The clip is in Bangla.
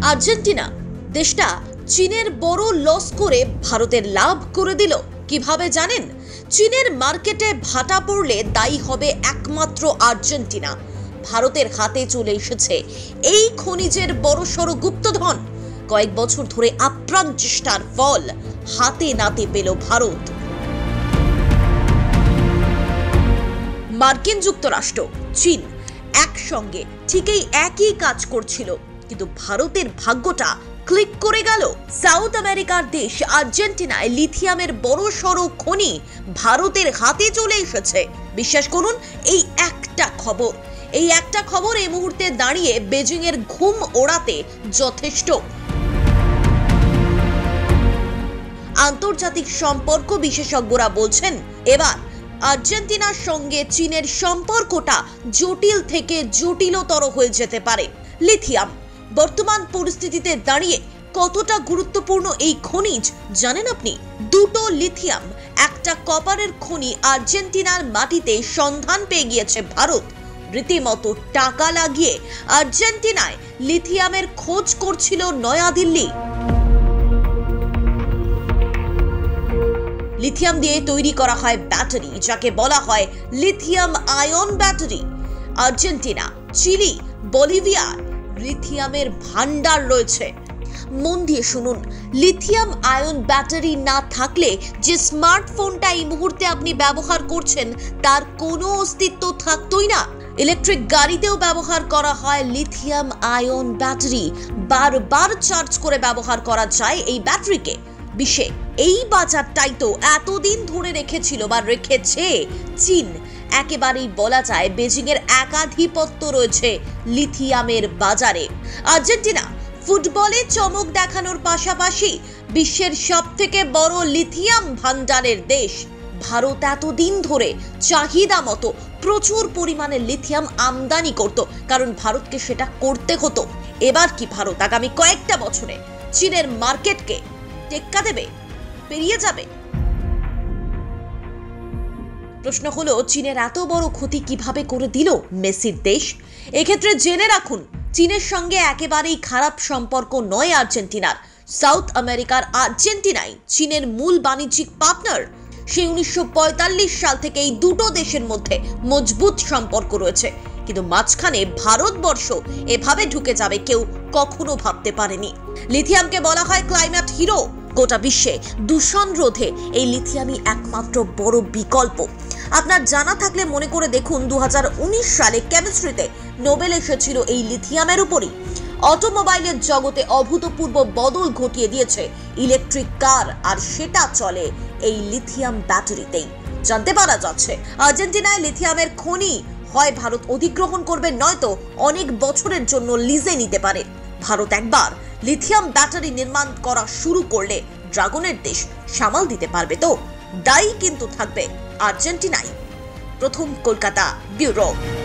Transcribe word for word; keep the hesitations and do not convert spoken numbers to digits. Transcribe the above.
আর্জেন্টিনা দেশটা চীনের বড় লস করে ভারতের লাভ করে দিল কিভাবে জানেন? চীনের মার্কেটে ভাটা পড়লে দায়ী হবে একমাত্র আর্জেন্টিনা। ভারতের হাতে চলে এসেছে এই খনিজের বড়সড় গুপ্তধন। কয়েক বছর ধরে আপ্রাণ চেষ্টার ফল হাতে নাতে পেল ভারত। মার্কিন যুক্তরাষ্ট্র, চীন একসঙ্গে ঠিকই একই কাজ করছিল, কিন্তু ভারতের ভাগ্যটা ক্লিক করে গেল। সাউথ আমেরিকার দেশ আর্জেন্টিনায় লিথিয়ামের বড়সড় খনি ভারতের হাতে চলে এসেছে। বিশ্বাস করুন, এই একটা খবর এই একটা খবর এই মুহূর্তে দাঁড়িয়ে বেজিং এর ঘুম ওড়াতে যথেষ্ট। আন্তর্জাতিক সম্পর্ক বিশেষজ্ঞরা বলছেন, এবার আর্জেন্টিনার সঙ্গে চীনের সম্পর্কটা জটিল থেকে জটিলতর হয়ে যেতে পারে। লিথিয়াম বর্তমান পরিস্থিতিতে দাঁড়িয়ে কতটা গুরুত্বপূর্ণ এই খনিজ জানেন আপনি? দুটো লিথিয়াম, একটা কপারের খনি আর্জেন্টিনার মাটিতে সন্ধান পেয়ে গিয়েছে ভারত। রীতিমতো টাকা লাগিয়ে আর্জেন্টিনায় লিথিয়ামের খোঁজ করছিল নয়াদিল্লি। লিথিয়াম দিয়ে তৈরি করা হয় ব্যাটারি, যাকে বলা হয় lithium ion battery. Argentina, Chile, Bolivia লিথিয়ামের ভান্ডার রয়েছে। মন দিয়ে শুনুন, লিথিয়াম আয়ন ব্যাটারি না থাকলে যে স্মার্টফোনটা এই মুহূর্তে আপনি ব্যবহার করছেন তার কোনো অস্তিত্ব থাকতোই না। ইলেকট্রিক গাড়িতেও ব্যবহার করা হয় লিথিয়াম আয়ন ব্যাটারি। বারবার চার্জ করে ব্যবহার করা যায় এই ব্যাটারিকে। বিশ্বে এই বাজারটাই তো এতদিন ধরে রেখেছিল বা রেখেছে চীন। একেবারেই বলা যায় বেজিং এর একাধিপত্য রয়েছে লিথিয়ামের বাজারে। আর্জেন্টিনা ফুটবলে চমক দেখানোর পাশাপাশি বিশ্বের সব থেকে বড় লিথিয়াম ভান্ডারের দেশ। ভারত এতদিন ধরে চাহিদা মতো প্রচুর পরিমাণে লিথিয়াম আমদানি করত, কারণ ভারতকে সেটা করতে হতো। এবার কি ভারত আগামী কয়েকটা বছরে চীনের মার্কেটকে টেক্কা দেবে, পেরিয়ে যাবে? প্রশ্ন হলো, চীনের এত বড় ক্ষতি কিভাবে করে দিল মেসির দেশ? এক্ষেত্রে জেনে রাখুন, চীনের সঙ্গে একেবারেই খারাপ সম্পর্ক নয় আর্জেন্টিনার। সাউথ আমেরিকার আর্জেন্টিনাই চীনের মূল বাণিজ্যিক পার্টনার। সেই উনিশশো পঁয়তাল্লিশ সাল থেকে এই দুটো দেশের মধ্যে মজবুত সম্পর্ক রয়েছে, কিন্তু মাঝখানে ভারতবর্ষ এভাবে ঢুকে যাবে কেউ কখনো ভাবতে পারেনি। লিথিয়ামকে বলা হয় ক্লাইমেট হিরো। গোটা বিশ্বে দূষণ রোধে এই লিথিয়ামই একমাত্র বড় বিকল্প। আপনার জানা থাকলে মনে করে দেখুন, দু হাজার উনিশ সালে কেমিস্ট্রিতে নোবেল এসেছিল এই লিথিয়ামের উপরই। অটোমোবাইলের জগতে অভূতপূর্ব বদল ঘটিয়ে দিয়েছে ইলেকট্রিক কার, আর সেটা চলে এই লিথিয়াম ব্যাটারিতেই। জানতে পারা যাচ্ছে আর্জেন্টিনায় লিথিয়ামের খনি হয় ভারত অধিগ্রহণ করবে, নয়তো অনেক বছরের জন্য লিজে নিতে পারে। ভারত একবার লিথিয়াম ব্যাটারি নির্মাণ করা শুরু করলে ড্রাগনের দেশ সামাল দিতে পারবে তো? দায়ী কিন্তু থাকবে আর্জেন্টিনাই। প্রথম কলকাতা ব্যুরো।